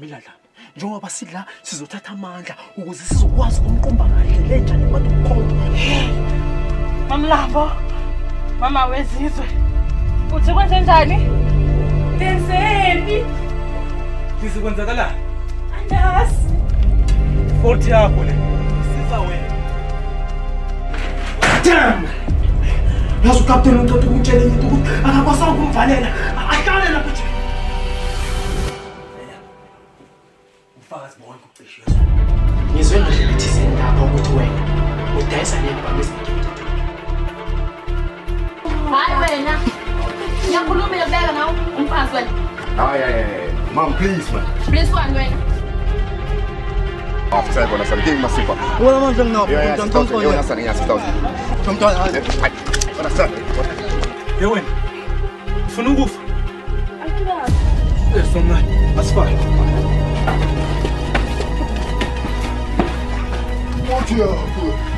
Mamela Dlamini, njengoba sidla sizothatha amandla ukuze sizokwazi ukumqomba kahle lenjani abantu ukhomba. Mamlambo, mama wezizwe. Uthi kwenze njani? Tenseni. Sizokwenzakalani? Andazi. Forty yakho le. Siza wena. Damn! Yazi uCaptain uNtotho ukutshela into ukuthi akakwasanga ukumvalela. Ahlale lapha nje. Ufakazi bonke ucishiwe. Ngizwe nje lithi sendaba ukuthi wena udayisa nebhamu ezinto. Hayi wena. Ngiyakhuluma lokubeka nawe umfazi wena. Hayi. Mom, please man. Please one wena. Officer bona something masifa. Wala man lang na. Yun nasa niya 6,000. Bona sa. Wena. Ufuna ukufa? Angiyazi. Somncane. Asifake. What you